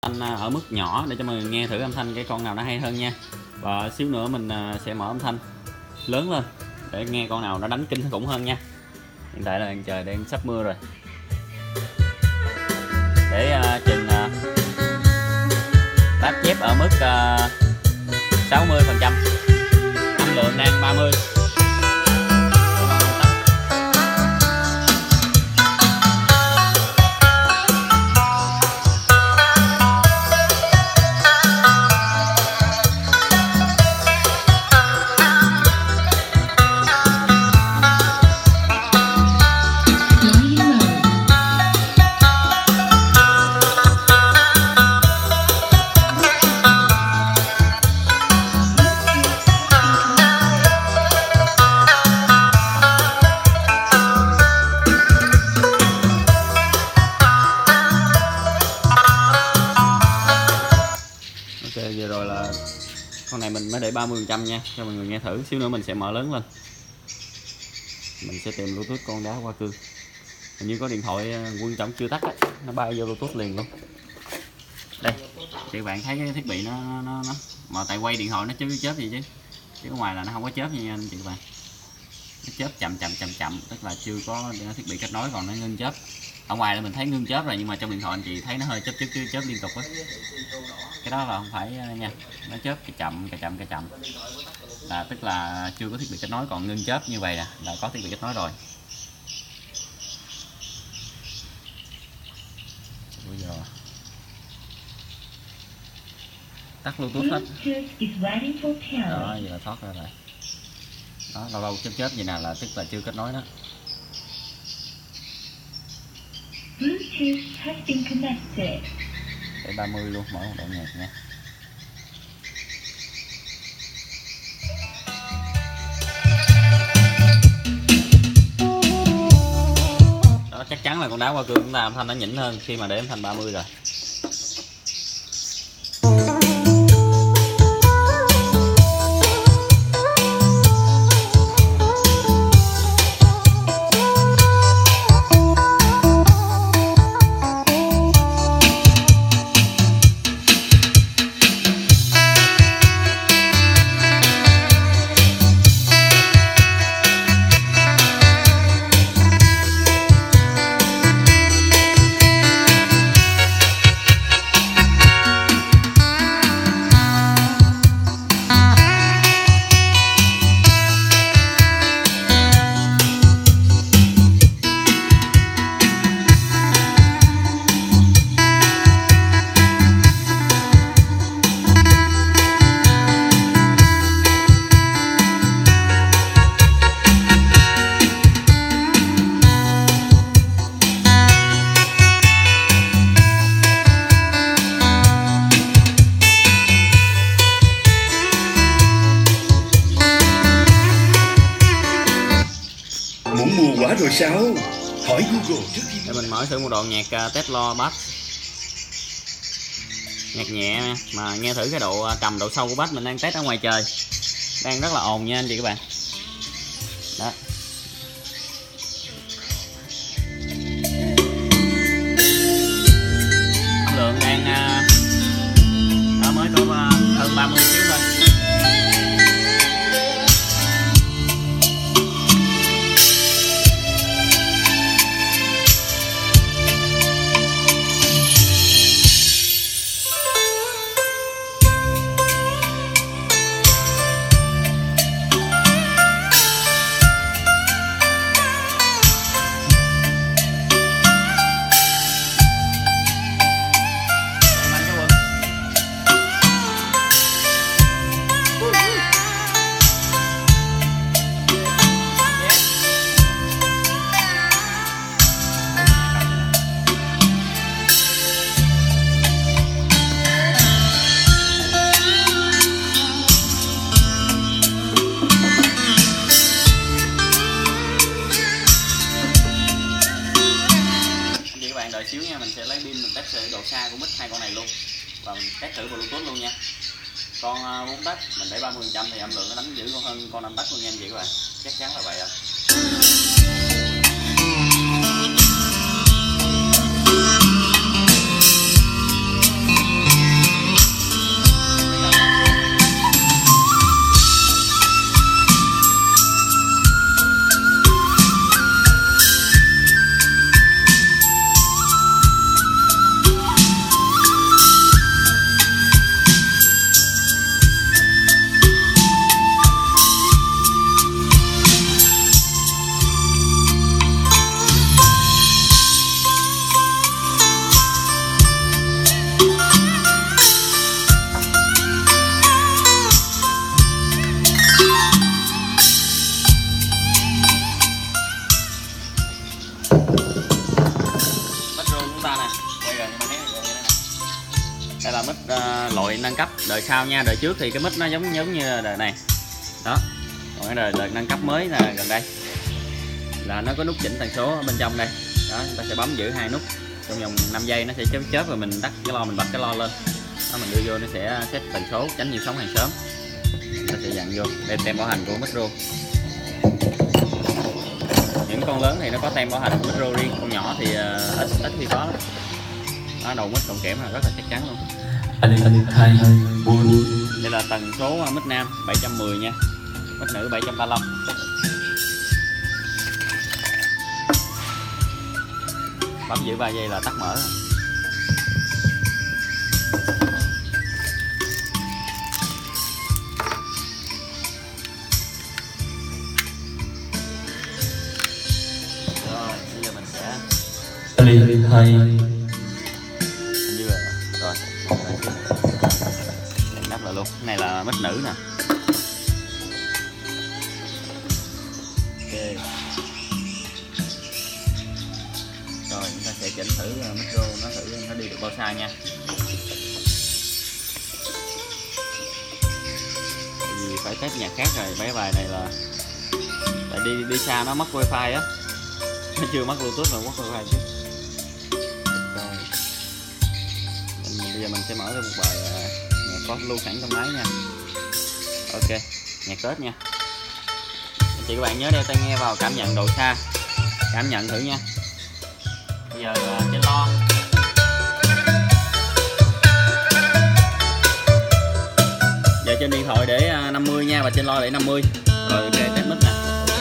thanh ở mức nhỏ để cho mọi người nghe thử âm thanh cái con nào nó hay hơn nha. Và xíu nữa mình sẽ mở âm thanh lớn lên để nghe con nào nó đánh kinh khủng hơn nha. Hiện tại là trời đang sắp mưa rồi. Để chừng táp chép ở mức 60%, âm lượng đang 30. Vừa rồi là con này mình mới để 30% nha, cho mọi người nghe thử. Xíu nữa mình sẽ mở lớn lên, mình sẽ tìm Bluetooth con đá hoa cương. Hình như có điện thoại Quân Trọng chưa tắt á, nó bay vô Bluetooth liền luôn. Đây thì bạn thấy cái thiết bị nó mà tại quay điện thoại nó chứ chớp gì chứ ở ngoài là nó không có chớp nha anh chị các bạn. Nó chớp chậm tức là chưa có thiết bị kết nối, còn nó ngưng chớp. Ở ngoài là mình thấy ngưng chớp rồi, nhưng mà trong điện thoại anh chị thấy nó hơi chớp liên tục á. Cái đó là không phải nha, nó chớp chậm là tức là chưa có thiết bị kết nối, còn ngưng chớp như vậy là có thiết bị kết nối rồi. Bây giờ tắt Bluetooth hết đó, giờ là thoát ra rồi đó, lâu chớp vậy nè là tức là chưa kết nối đó. Bluetooth has been connected. Để 30 luôn, mở một độ nhạc nha. Đó, chắc chắn là con đá hoa cương chúng ta âm thanh nó nhỉnh hơn khi mà để âm thanh 30 rồi. Muốn mua quá rồi sao? Hỏi Google trước khi. Để mình mở thử một đoạn nhạc Tesla bass, nhạc nhẹ mà nghe thử cái độ trầm độ sâu của bass mình đang test ở ngoài trời, đang rất là ồn nha anh chị các bạn. Đó. Âm lượng đang nó mới có hơn 30 xíu thôi. Đợi xíu nha, mình sẽ lấy pin mình test thử độ xa của mic hai con này luôn và mình test thử Bluetooth luôn nha. Con 4 tấc mình để 30% thì âm lượng nó đánh dữ hơn con 5 tấc luôn nha anh chị các bạn, chắc chắn là vậy ạ. Đây là mic loại nâng cấp đời sau nha. Đời trước thì cái mic nó giống như đời này đó, còn cái đời nâng cấp mới là gần đây là nó có nút chỉnh tần số ở bên trong đây đó. Chúng ta sẽ bấm giữ hai nút trong vòng 5 giây nó sẽ chớp rồi mình tắt cái lo, mình bật cái lo lên đó, mình đưa vô nó sẽ set tần số tránh nhịp sóng hàng sớm. Nó sẽ dặn vô đây tem bảo hành của micro. Những con lớn thì nó có tem bảo hành của micro riêng, con nhỏ thì ít khi có lắm. Đó, đầu mic cộng kẽm là rất là chắc chắn luôn. Đây là tần số mic nam 710 nha, mic nữ 735. Bấm giữ 3 giây là tắt mở. Rồi bây giờ mình sẽ hình như là rồi nắp lại luôn. Cái này là mic nữ nè. Ok. Rồi chúng ta sẽ chỉnh thử micro nó đi được bao xa nha. Vì phải test nhạc khác rồi, mấy bài này là tại đi xa nó mất wifi á, nó chưa mất bluetooth mà mất wifi chứ. Rồi bây giờ mình sẽ mở ra một bài nhạc có lưu sẵn trong máy nha. Ok, nhạc Tết nha. Chị các bạn nhớ đeo tai nghe vào cảm nhận độ xa, cảm nhận thử nha. Bây giờ trên lo giờ trên điện thoại để 50 nha, và trên lo để 50. Rồi để test mic nè.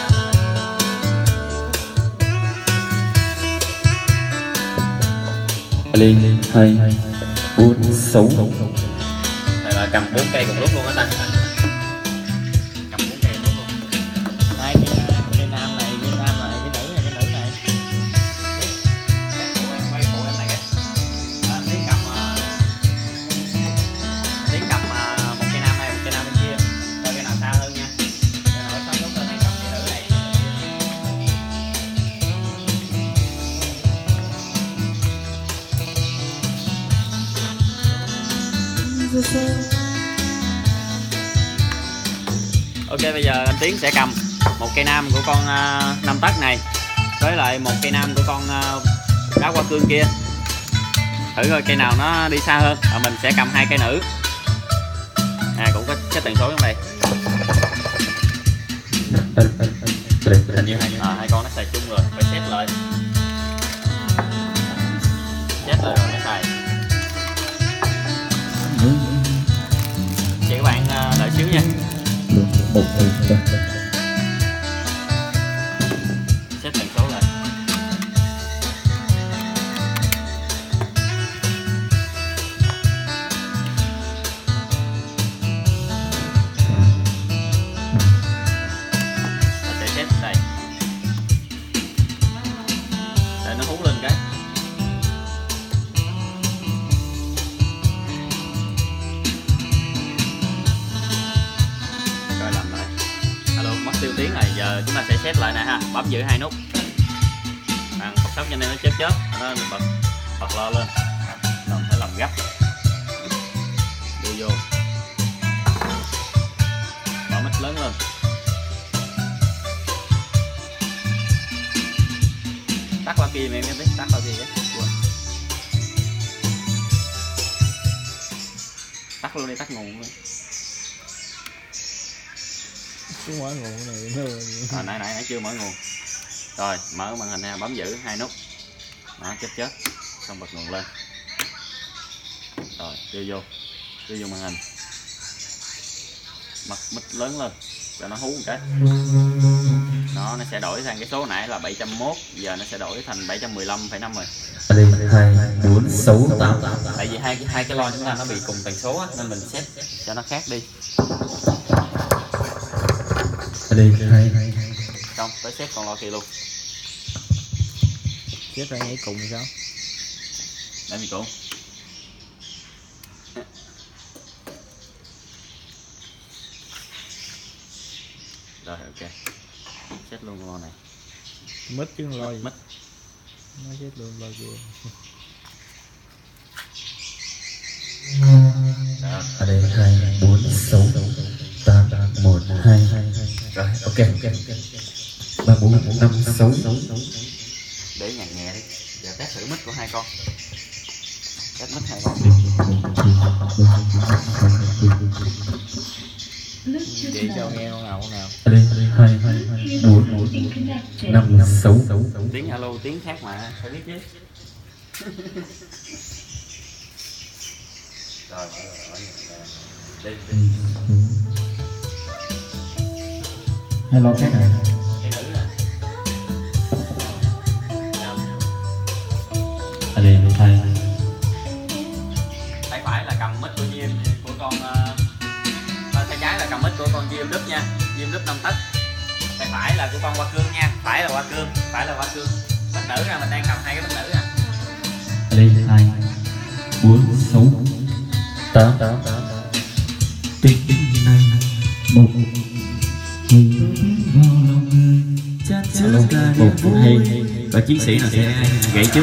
Lên 2 4 6. Này là cầm 4 cây cùng lúc luôn á ta. Cầm 4 cây cùng lúc luôn. Hai cái nam này, cái nữ này, cái nữ này. Quay phụ em này kìa. Tiếng cầm một cây nam này, một cây nam bên kia. Coi cái nào xa hơn nha. Cái nào sắp lúc lên này cầm cái nữ này. Ok, bây giờ anh Tiến sẽ cầm một cây nam của con 5 tấc này với lại một cây nam của con đá hoa cương kia, thử coi cây nào nó đi xa hơn. Và mình sẽ cầm hai cây nữ cũng có cái tần số trong đây. Hình như hai con nó xài chung rồi, phải set lại rồi mới xài. Chị các bạn đợi xíu nha. Set tần số lại. Mình sẽ set đây để nó hú lên cái. Rồi làm lại. Alo, mất tiêu tiếng này. Giờ chúng ta sẽ set lại nè ha. Bấm giữ hai nút. Cọc sóc cho nên nó chớp nó bật lo lên. Rồi phải làm gấp. Đưa vô. Mở mic lớn lên. Tắt loa kia em biết, tắt loa kia á. Tắt luôn đi, tắt nguồn luôn. Cái mở nguồn này nó Nãy chưa mở nguồn. Rồi mở màn hình nha, bấm giữ hai nút đó, chớp xong bật nguồn lên. Rồi đưa vô màn hình, bật mic lớn lên cho nó hú một cái. Nó sẽ đổi sang cái số nãy là 701, giờ nó sẽ đổi thành 715,5 rồi. Lên 2 4 6 8. Tại vì hai cái lo chúng ta nó bị cùng tần số á, nên mình set cho nó khác đi. Lên 2 Xong tới set con lo kia luôn. xếp ra ngay cùng thì sao? Để mình cũng rồi ok, set luôn con lo này. Mít chứ không lo gì. Mít Nó xếp luôn lo kia. đây 2 4 6 8 1 2. Rồi ok 3 4 5 6. Để nhạc nhẹ đi. Giờ test thử mic của hai con. Test mic hai con đi. Để cho nghe con nào. Ở đây 2 4 5 6. Tiếng alo tiếng khác mà phải biết chứ. Rồi đi. Hello các bạn. Cái nữ nè. Ở đây 2 Tay phải là cầm mic của Diêm của con tay trái là cầm mic của con Diêm Đức nha. Diêm Đức 5 tấc. Tay phải là của con Hoa Cương nha. Phải là Hoa Cương. Mic nữ nè, mình đang cầm hai cái mic nữ nè. ở đây 2 4 6 8 tiếng này 1 một hay và chiến sĩ nào sẽ gãy trước.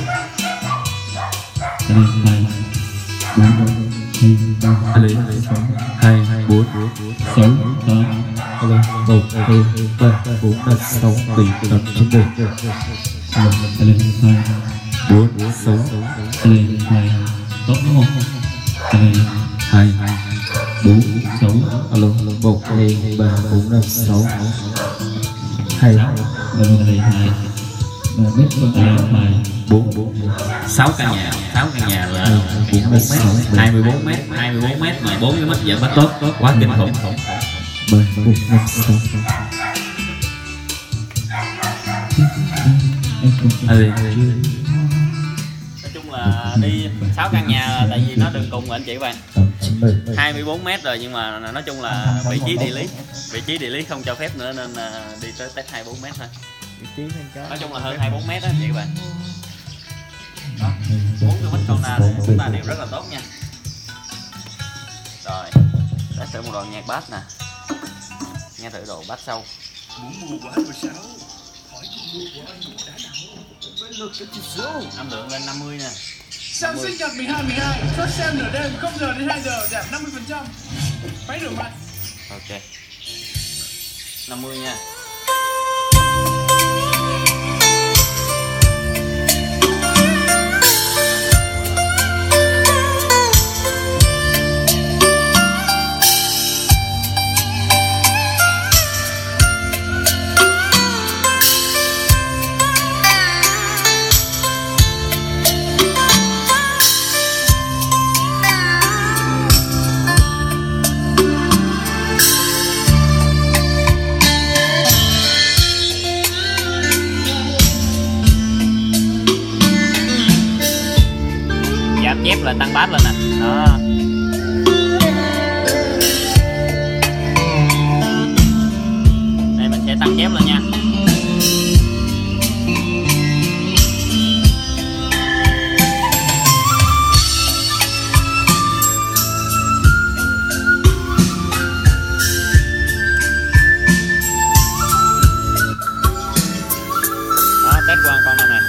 ở đây 2 4 6 8 1 2 3 4 5 6 7 8 9 10. ở đây 2 4 6 ở đây 2 tốt đúng không? ở đây 2 4 6 alo 1 2 3 4 5 6 2 ở đây 2 biết con ở đây 2 4 6 căn nhà là 24 m 24 m mà 4 cái mic giờ bắt tốt quá kinh khủng. 3 4 5 6 nói chung là đi 6 căn nhà là tại vì nó đường cùng anh chị các bạn 24 m rồi, nhưng mà nói chung là vị trí địa lý không cho phép nữa nên đi tới test 24 m thôi. Nói chung là hơn 24 m đó chị các bạn. Đó, 4 cái mic con nào chúng ta đều rất là tốt nha. Rồi, test thử một đoạn nhạc bass nè. Nghe thử độ bass sâu. Muốn mua quả rồi sao? Hỏi mua quả anh đã nào? Với lực cái chỉ số. Âm lượng lên 50 nè. Sang sinh nhật 12/12, chốt sale nửa đêm 0 giờ đến 2 giờ giảm 50%. Váy rửa mặt. Ok. 50 nha. Chép là tăng bass lên nè. Đó. Đây mình sẽ tăng chép lên nha. Đó, test qua con này.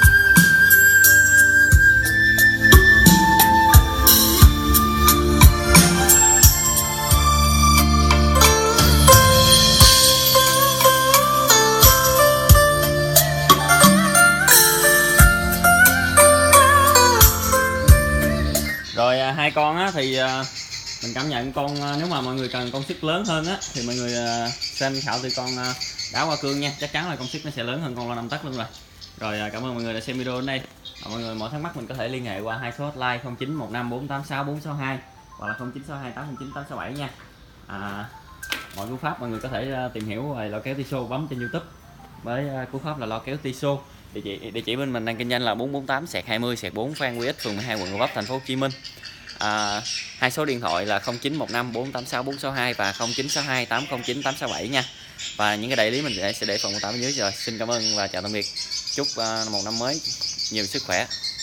Rồi hai con á thì mình cảm nhận con nếu mà mọi người cần công suất lớn hơn á thì mọi người xem khảo từ con đá Hoa Cương nha, chắc chắn là công suất nó sẽ lớn hơn con lo 5 tấc luôn rồi. Rồi cảm ơn mọi người đã xem video đến đây. Mọi người mọi thắc mắc mình có thể liên hệ qua hai số hotline 0915486462 hoặc là 0962809867 nha. Mọi cú pháp mọi người có thể tìm hiểu về lo kéo Tiso, bấm trên YouTube với cú pháp là lo kéo Tiso. Địa chỉ bên mình đang kinh doanh là 448/20/4 Phan Huy Ích, phường 12, quận Gò Vấp, thành phố Hồ Chí Minh. Hai số điện thoại là 0915486462 và 0962809867 nha. Và những cái đại lý mình sẽ để phần mô tả bên dưới rồi. Xin cảm ơn và chào tạm biệt. Chúc một năm mới nhiều sức khỏe.